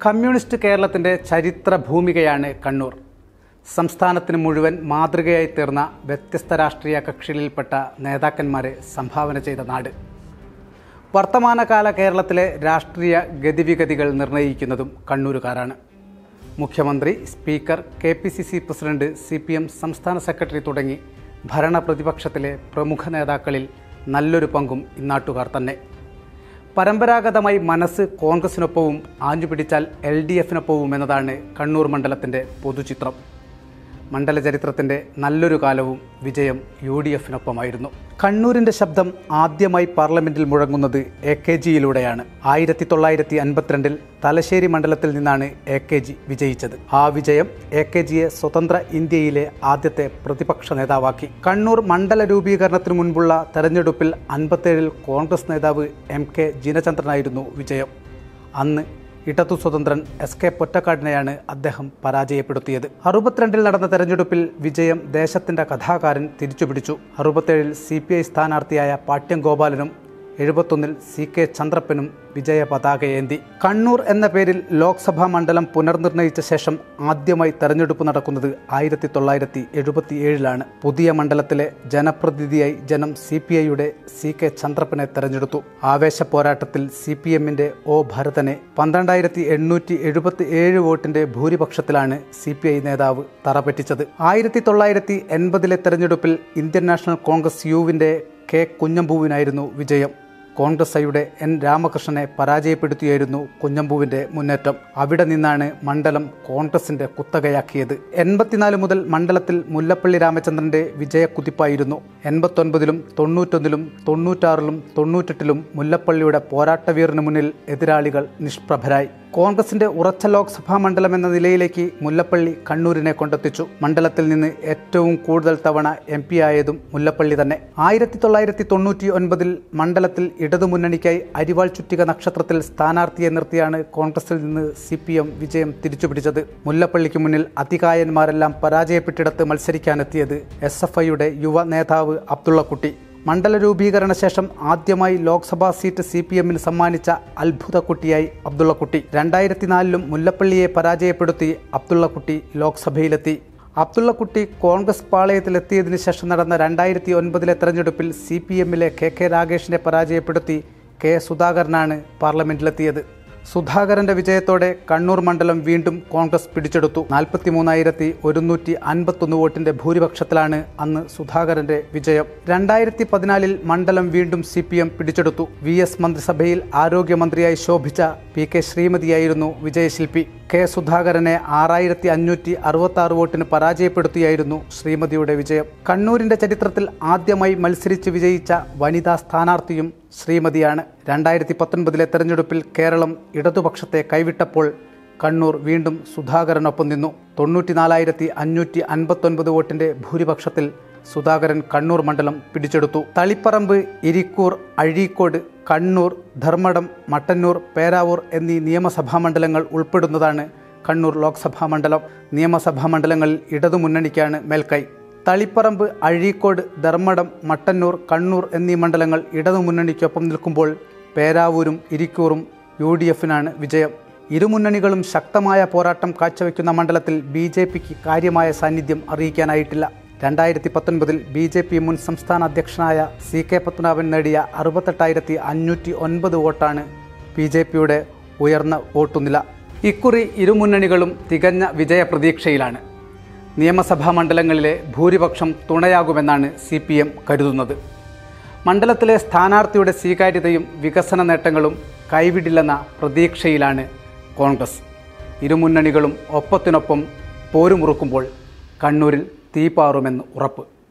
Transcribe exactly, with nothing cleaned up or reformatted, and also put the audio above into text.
Communist കേരളത്തിൻ്റെ ചരിത്ര ഭൂമികയാണ് കണ്ണൂർ. സംസ്ഥാനത്തിന് മുഴുവൻ മാതൃകയായി തീർന്ന വ്യത്യസ്ത രാഷ്ട്രീയ കക്ഷികളിൽപ്പെട്ട നേതാക്കന്മാരെ സംഭാവന ചെയ്ത നാട്. വർത്തമാനകാല കേരളത്തിലെ രാഷ്ട്രീയ ഗതിവിഗതികൾ നിർണ്ണയിക്കുന്നതും കണ്ണൂരുകാരാണ്. മുഖ്യമന്ത്രി, speaker, K P C C president, C P M സംസ്ഥാന സെക്രട്ടറി തുടങ്ങി ഭരണപ്രതിപക്ഷത്തിലെ പ്രമുഖ നേതാക്കളിൽ നല്ലൊരു പങ്കും ഇന്നാട്ടുകാർ തന്നെ. പരമ്പരാഗതമായി മനസ്സ് കോൺഗ്രസിനൊപ്പവും ആഞ്ഞുപിടിച്ചാൽ എൽ ഡി എഫിനൊപ്പവും എന്നതാണ് കണ്ണൂർ മണ്ഡലത്തിൻ്റെ പൊതുചിത്രം. മണ്ഡല ചരിത്രത്തിൻ്റെ നല്ലൊരു കാലവും വിജയം യു ഡി എഫിനൊപ്പമായിരുന്നു. കണ്ണൂരിൻ്റെ ശബ്ദം ആദ്യമായി പാർലമെൻറ്റിൽ മുഴങ്ങുന്നത് എ കെ ജിയിലൂടെയാണ്. ആയിരത്തി തൊള്ളായിരത്തി അൻപത്തിരണ്ടിൽ തലശ്ശേരി മണ്ഡലത്തിൽ നിന്നാണ് എ കെ ജി വിജയിച്ചത്. ആ വിജയം എ കെ ജിയെ സ്വതന്ത്ര ഇന്ത്യയിലെ ആദ്യത്തെ പ്രതിപക്ഷ നേതാവാക്കി. കണ്ണൂർ മണ്ഡല രൂപീകരണത്തിനു മുൻപുള്ള തെരഞ്ഞെടുപ്പിൽ അൻപത്തേഴിൽ കോൺഗ്രസ് നേതാവ് എം കെ ജിനചന്ദ്രനായിരുന്നു വിജയം. അന്ന് ഇടതു സ്വതന്ത്രൻ എസ് കെ പൊറ്റക്കാടിനെയാണ് അദ്ദേഹം പരാജയപ്പെടുത്തിയത്. അറുപത്തിരണ്ടിൽ നടന്ന തെരഞ്ഞെടുപ്പിൽ വിജയം ദേശത്തിൻ്റെ കഥാകാരൻ തിരിച്ചുപിടിച്ചു. അറുപത്തേഴിൽ സി പി ഐ സ്ഥാനാർത്ഥിയായ പാട്യം ഗോപാലനും എഴുപത്തൊന്നിൽ സി കെ ചന്ദ്രപ്പനും വിജയ പതാകയേന്തി. കണ്ണൂർ എന്ന പേരിൽ ലോക്സഭാ മണ്ഡലം പുനർനിർണയിച്ച ശേഷം ആദ്യമായി തെരഞ്ഞെടുപ്പ് നടക്കുന്നത് ആയിരത്തി തൊള്ളായിരത്തി എഴുപത്തി ഏഴിലാണ്. പുതിയ മണ്ഡലത്തിലെ ജനപ്രതിനിധിയായി ജനം സി പി ഐയുടെ സി കെ ചന്ദ്രപ്പനെ തെരഞ്ഞെടുത്തു. ആവേശ പോരാട്ടത്തിൽ സി പി എമ്മിന്റെ ഒ ഭരതനെ പന്ത്രണ്ടായിരത്തി എണ്ണൂറ്റി എഴുപത്തി ഏഴ് വോട്ടിന്റെ ഭൂരിപക്ഷത്തിലാണ് സി പി ഐ നേതാവ് തറപറ്റിച്ചത്. ആയിരത്തി തൊള്ളായിരത്തി എൺപതിലെ തെരഞ്ഞെടുപ്പിൽ ഇന്ത്യൻ നാഷണൽ കോൺഗ്രസ് യുവിന്റെ കെ കുഞ്ഞമ്പൂവിനായിരുന്നു വിജയം. കോൺഗ്രസ് ഐയുടെ എൻ രാമകൃഷ്ണനെ പരാജയപ്പെടുത്തിയായിരുന്നു കുഞ്ഞമ്പൂവിൻ്റെ മുന്നേറ്റം. അവിടെ നിന്നാണ് മണ്ഡലം കോൺഗ്രസിൻ്റെ കുത്തകയാക്കിയത്. എൺപത്തിനാല് മുതൽ മണ്ഡലത്തിൽ മുല്ലപ്പള്ളി രാമചന്ദ്രൻ്റെ വിജയക്കുതിപ്പായിരുന്നു. എൺപത്തൊൻപതിലും തൊണ്ണൂറ്റൊന്നിലും തൊണ്ണൂറ്റാറിലും തൊണ്ണൂറ്റെട്ടിലും മുല്ലപ്പള്ളിയുടെ പോരാട്ടവീറിന് മുന്നിൽ എതിരാളികൾ നിഷ്പ്രഭരായി. കോൺഗ്രസിന്റെ ഉറച്ച ലോക്സഭാ മണ്ഡലം എന്ന നിലയിലേക്ക് മുല്ലപ്പള്ളി കണ്ണൂരിനെ കൊണ്ടെത്തിച്ചു. മണ്ഡലത്തിൽ നിന്ന് ഏറ്റവും കൂടുതൽ തവണ എം പി ആയതും മുല്ലപ്പള്ളി തന്നെ. ആയിരത്തി തൊള്ളായിരത്തി തൊണ്ണൂറ്റി ഒൻപതിൽ മണ്ഡലത്തിൽ ഇടതുമുന്നണിക്കായി അരിവാൾ ചുറ്റിക നക്ഷത്രത്തിൽ സ്ഥാനാർത്ഥിയെ നിർത്തിയാണ് കോൺഗ്രസിൽ നിന്ന് സി പി എം വിജയം തിരിച്ചുപിടിച്ചത്. മുല്ലപ്പള്ളിക്ക് മുന്നിൽ അതികായന്മാരെല്ലാം പരാജയപ്പെട്ടിടത്ത് മത്സരിക്കാനെത്തിയത് എസ് എഫ് ഐയുടെ യുവ നേതാവ് അബ്ദുള്ളക്കുട്ടി. മണ്ഡല രൂപീകരണ ശേഷം ആദ്യമായി ലോക്സഭാ സീറ്റ് സി പി എമ്മിന് സമ്മാനിച്ച അത്ഭുതക്കുട്ടിയായി അബ്ദുള്ളക്കുട്ടി. രണ്ടായിരത്തി നാലിലും മുല്ലപ്പള്ളിയെ പരാജയപ്പെടുത്തി അബ്ദുള്ളക്കുട്ടി ലോക്സഭയിലെത്തി. അബ്ദുള്ളക്കുട്ടി കോൺഗ്രസ് പാളയത്തിലെത്തിയതിനു ശേഷം നടന്ന രണ്ടായിരത്തി ഒൻപതിലെ തെരഞ്ഞെടുപ്പിൽ സി പി എമ്മിലെ കെ കെ രാഗേഷിനെ പരാജയപ്പെടുത്തി കെ സുധാകരനാണ് പാർലമെന്റിലെത്തിയത്. സുധാകരന്റെ വിജയത്തോടെ കണ്ണൂർ മണ്ഡലം വീണ്ടും കോൺഗ്രസ് പിടിച്ചെടുത്തു. നാൽപ്പത്തി മൂന്നായിരത്തി ഒരുന്നൂറ്റി അൻപത്തൊന്ന് വോട്ടിന്റെ ഭൂരിപക്ഷത്തിലാണ് അന്ന് സുധാകരന്റെ വിജയം. രണ്ടായിരത്തി പതിനാലിൽ മണ്ഡലം വീണ്ടും സി പി എം പിടിച്ചെടുത്തു. വി എസ് മന്ത്രിസഭയിൽ ആരോഗ്യമന്ത്രിയായി ശോഭിച്ച പി കെ ശ്രീമതിയായിരുന്നു വിജയശില്പി. കെ സുധാകരനെ ആറായിരത്തി അഞ്ഞൂറ്റി അറുപത്തി ആറ് വോട്ടിന് പരാജയപ്പെടുത്തിയായിരുന്നു ശ്രീമതിയുടെ വിജയം. കണ്ണൂരിന്റെ ചരിത്രത്തിൽ ആദ്യമായി മത്സരിച്ച് വിജയിച്ച വനിതാ സ്ഥാനാർത്ഥിയും ശ്രീമതിയാണ്. രണ്ടായിരത്തി പത്തൊൻപതിലെ തെരഞ്ഞെടുപ്പിൽ കേരളം ഇടതുപക്ഷത്തെ കൈവിട്ടപ്പോൾ കണ്ണൂർ വീണ്ടും സുധാകരനൊപ്പം നിന്നു. തൊണ്ണൂറ്റിനാലായിരത്തി അഞ്ഞൂറ്റി അൻപത്തൊൻപത് വോട്ടിന്റെ ഭൂരിപക്ഷത്തിൽ സുധാകരൻ കണ്ണൂർ മണ്ഡലം പിടിച്ചെടുത്തു. തളിപ്പറമ്പ്, ഇരിക്കൂർ, അഴീക്കോട്, കണ്ണൂർ, ധർമ്മടം, മട്ടന്നൂർ, പേരാവൂർ എന്നീ നിയമസഭാ മണ്ഡലങ്ങൾ ഉൾപ്പെടുന്നതാണ് കണ്ണൂർ ലോക്സഭാ മണ്ഡലം. നിയമസഭാ മണ്ഡലങ്ങളിൽ ഇടതുമുന്നണിക്കാണ് മേൽക്കൈ. തളിപ്പറമ്പ്, അഴീക്കോട്, ധർമ്മടം, മട്ടന്നൂർ, കണ്ണൂർ എന്നീ മണ്ഡലങ്ങൾ ഇടതുമുന്നണിക്കൊപ്പം നിൽക്കുമ്പോൾ പേരാവൂരും ഇരിക്കൂറും യു ഡി എഫിനാണ് വിജയം. ഇരുമുന്നണികളും ശക്തമായ പോരാട്ടം കാഴ്ചവെക്കുന്ന മണ്ഡലത്തിൽ ബി ജെ പിക്ക് കാര്യമായ സാന്നിധ്യം അറിയിക്കാനായിട്ടില്ല. രണ്ടായിരത്തി പത്തൊൻപതിൽ ബി ജെ പി മുൻ സംസ്ഥാന അധ്യക്ഷനായ സി കെ പത്മനാഭൻ നേടിയ അറുപത്തെട്ടായിരത്തി അഞ്ഞൂറ്റി ഒൻപത് വോട്ടാണ് ബി ജെ പിയുടെ ഉയർന്ന വോട്ടുനില. ഇക്കുറി ഇരുമുന്നണികളും തികഞ്ഞ വിജയപ്രതീക്ഷയിലാണ്. നിയമസഭാ മണ്ഡലങ്ങളിലെ ഭൂരിപക്ഷം തുണയാകുമെന്നാണ് സി പി എം കരുതുന്നത്. മണ്ഡലത്തിലെ സ്ഥാനാർത്ഥിയുടെ സ്വീകാര്യതയും വികസന നേട്ടങ്ങളും കൈവിടില്ലെന്ന പ്രതീക്ഷയിലാണ് കോൺഗ്രസ്. ഇരുമുന്നണികളും ഒപ്പത്തിനൊപ്പം പോരുമുറുക്കുമ്പോൾ കണ്ണൂരിൽ തീപാറുമെന്ന് ഉറപ്പ്.